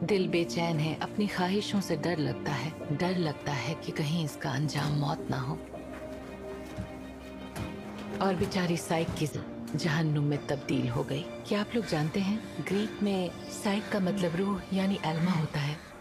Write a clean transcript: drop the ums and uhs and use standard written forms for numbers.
दिल बेचैन है, अपनी ख्वाहिशों से डर लगता है कि कहीं इसका अंजाम मौत ना हो। और बेचारी साइक की जहन्नुम में तब्दील हो गई। क्या आप लोग जानते हैं, ग्रीक में साइक का मतलब रूह यानी एल्मा होता है।